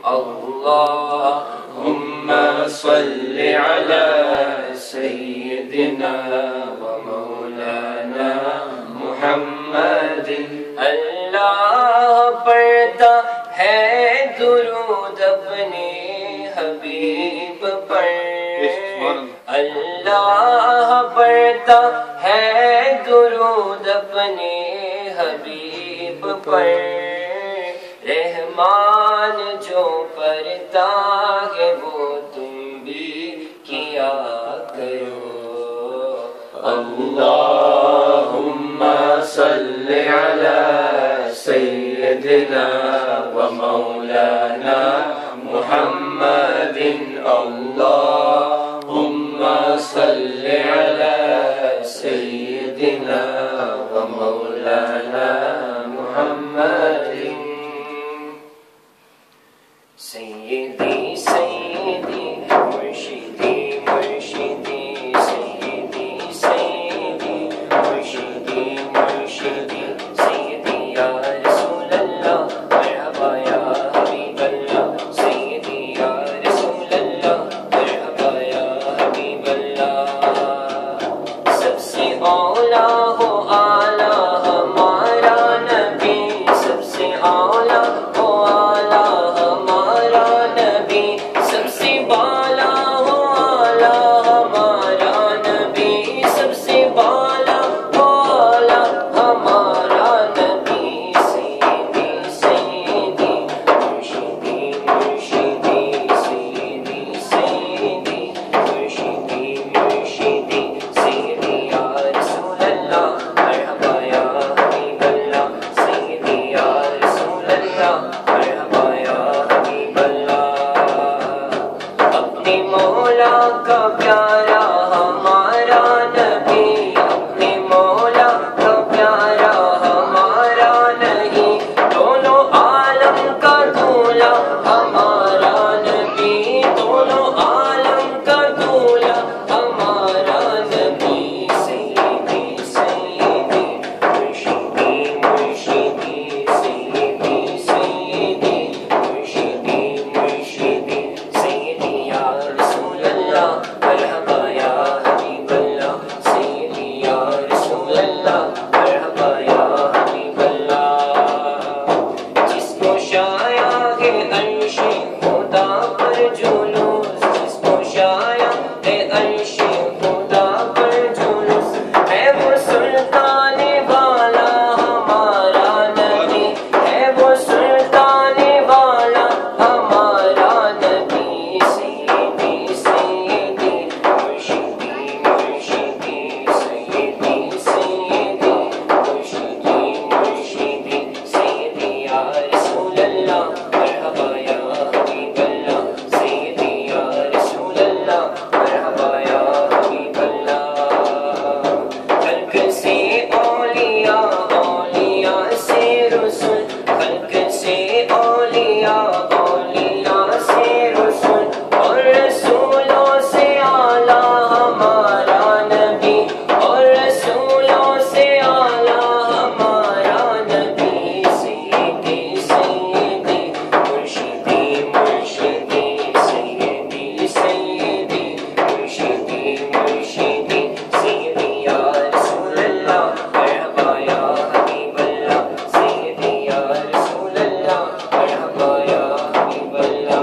اللهم صل على سيدنا ومولانا محمد. اللہ پڑھتا ہے درود اپنے حبیب پر، اللہ پڑھتا ہے درود اپنے حبیب پر. رحمان جو پڑھتا ہے وہ تم بھی کیا کرو. اللہم صل علی سیدنا و مولانا محمد. اللہم صل علی سیدنا و مولانا محمد. سیدی سیدی مرشدی مرشدی، سیدی سیدی مرشدی مرشدی، سیدی یا رسول اللہ مرحبا یا حبیب اللہ. سیدی یا رسول اللہ مرحبا یا حبیب اللہ. سب سے اولا ہو اعلیٰ ہمارا نبی، سب سے اولا ہو اعلیٰ ہمارا نبی، سب سے بالا ہو اعلیٰ ہمارا نبی، سب سے بالا ہو اعلیٰ ہمارا نبی. سیدی سیدی مرشدی مرشدی، سیدی سیدی مرشدی مرشدی، سیدی یا رسول اللہ مرحبا یا حبیب اللہ. سیدی یا رسول اللہ مرحبا یا حبیب اللہ. اپنے مولا کا پیارا ہمارا نبی، اپنے مولا کا پیارا ہمارا نہیں، دونوں عالم کا دولہ ہمارا نبی، دونوں عالم کا دولہ ہمارا نبی. سیدی سیدی مرشدی مرشدی، سیدی سیدی مرشدی مرشدی، سیدی یا رسول اللہ مرحبا یا حبیب اللہ. سیدی یا رسول اللہ مرحبا یا حبیب اللہ. جس کو شایا ہے عرش خدا پر جلوس، جس کو شایا ہے عرش خدا پر جلوس، ہے وہ سلطان والا ہمارا نبی، ہے وہ سلطان والا ہمارا نبی. سیدی سیدی مرشدی مرشدی، سیدی سیدی مرشدی مرشدی، سیدی یا رسول اللہ مرحبا یا حبیب اللہ. سیدی یا رسول اللہ مرحبا یا حبیب اللہ. خلق سے اولیاء، اولیاء سے رسول، خلق سے اولیاء، اولیاء سے رسول، اور رسولوں سے اعلیٰ ہمارا نبی، اور رسولوں سے اعلیٰ ہمارا نبی. سیدی سیدی مرشدی مرشدی، سیدی سیدی مرشدی مرشدی، سیدی یا رسول اللہ مرحبا یا حبیب اللہ. سیدی یا رسول اللہ مرحبا یا حبیب اللہ.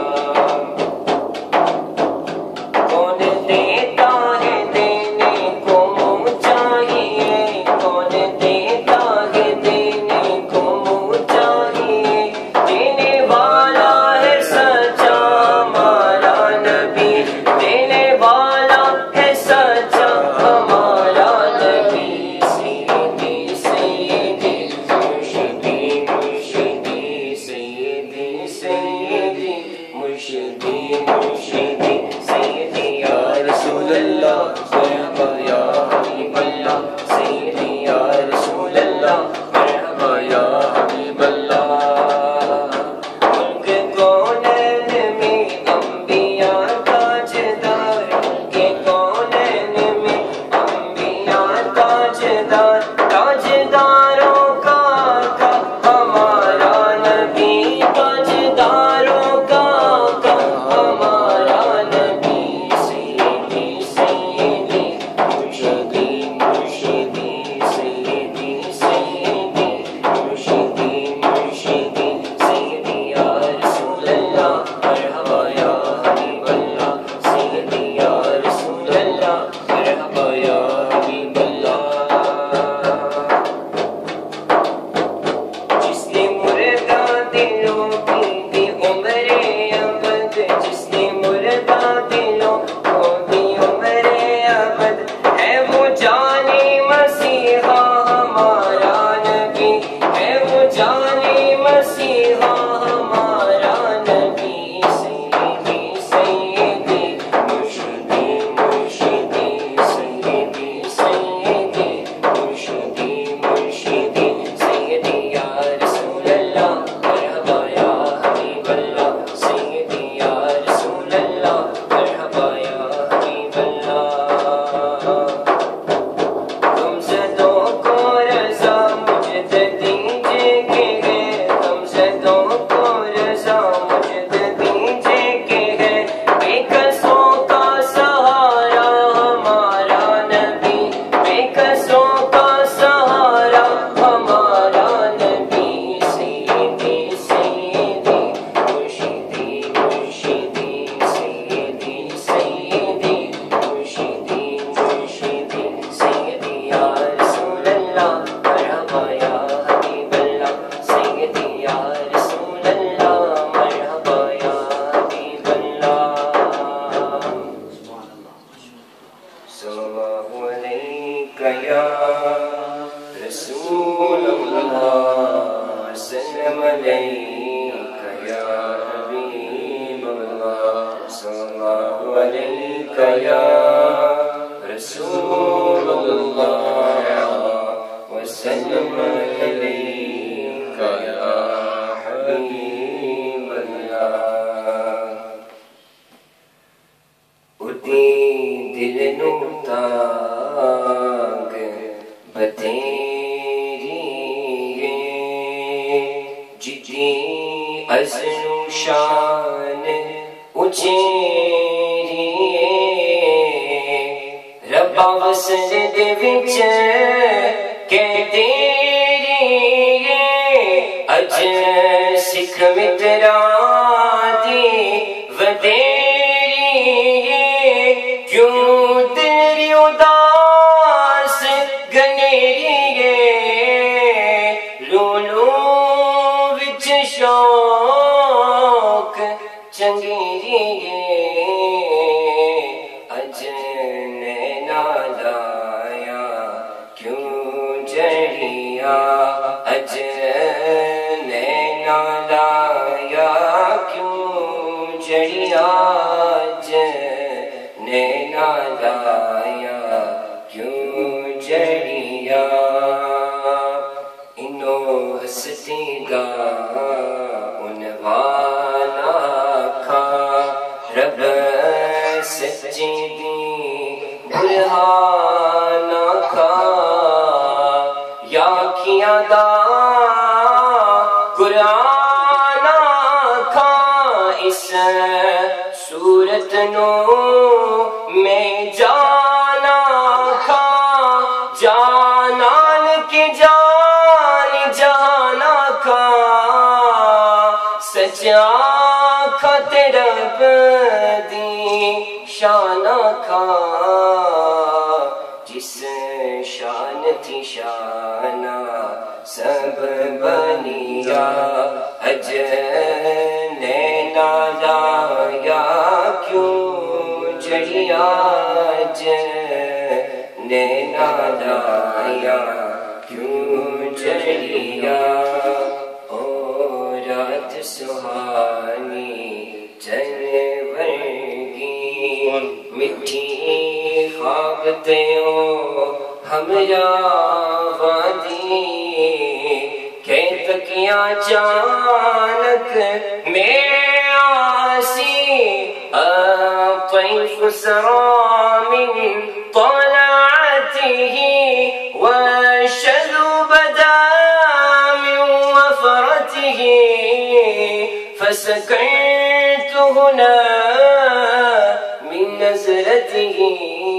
کون دیتا ہے دینے کو منہ چاہیے، کون دیتا ہے دینے کو منہ چاہیے، دینے والا ہے سچا ہمارا نبی، دینے والا ہے سچا ہمارا نبی. سیدی سیدی مرشدی مرشدی، سیدی سیدی مرشدی مرشدی، سیدی یا رسول اللہ مرحبا یا حبیب اللہ. سیدی یا رسول اللہ مرحبا یا حبیب اللہ. ملک کونین میں انبیاء تاجدار، ملک کونین میں انبیاء تاجدار، تاجداروں کا آقا ہمارا نبی، تاجداروں کا دی عمر ابد جس نے مردہ دلوں کو دی عمر ابد ہے وہ جانی مسیحا ہمارا نبی ہے وہ جانی مسیحا ہمارا نبی سیدی سیدی مرشدی مرشدی سیدی سیدی مرشدی مرشدی سیدی یا رسول اللہ مرحبا یا حبیب اللہ سیدی یا رسول اللہ مرحبا یا حبیب اللہ تم زدوں کو رضا مجددی کے ہے تم زدوں کو رضا مجددی کے ہے بے کسوں کا سہارا ہمارا نبی بے کسوں کا سہارا ہمارا نبی سیدی سیدی مرشدی مرشدی سیدی سیدی مرشدی مرشدی سیدی یا رسول اللہ مرحبا یا حبیب اللہ سیدی یا رسول اللہ مرحبا یا حبیب اللہ صلی اللہ علیہ یا رسول اللہ سلم علیک یا حبیب اللہ صلی اللہ علیہ یا رسول اللہ وسلم علیک یا حبیب اللہ اٹھی دل نو تانگ بتیری جتنی ازنو شان اچیری ربا وسل دے وچ کہ تیری اج سکھ مترا دی ودیری کیوں تیری اداس گنیری لولو وچ شوق چنگیری اج نینا لایا کیوں جڑیا اج نینا لایا کیوں جڑیا اج نینا لایا کیوں جڑیا انو ہستی گا عنوانا کھا رب سچی دی برہانا کھا یا کیا دا قرآن کھا اس صورت نو میں جانا کھا جانان کی جان جانا کھا سچا کھت رب دی شانہ کھا جس شان تھی شانہ سب بنیا اج نینا لایا کیوں جڑیا اج نینا لایا کیوں جڑیا او رات سہانی چن ورگی مٹھی خواب تیوں ہمرا وادی کہ تکیاں چانک میں آسی طیف سرا من طلعته والشذو بدا من وفرته فسكنت هنا من نظرته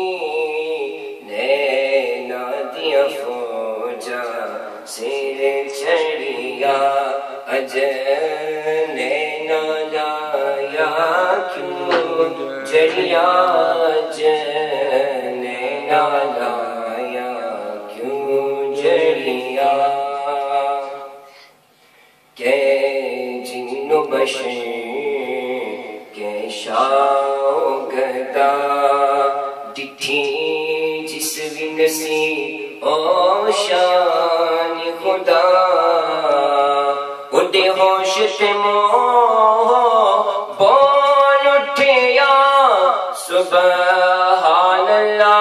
نینا دیا فوجا سیر چڑیا اج نینا لایا کیوں جڑیا اج نینا لایا کیوں جڑیا کہ جنوں بشر کے شاگدا ڈٹھی جس بھی نصیب او شان خدا اڈے ہوش تے بول اٹھیا سبحان اللہ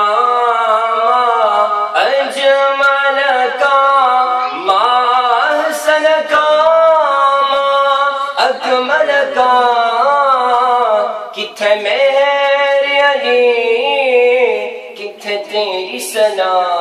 اجمل کا ما احسن کا ما اکمل کا کتھے میرے علی کتھے تیری ثنا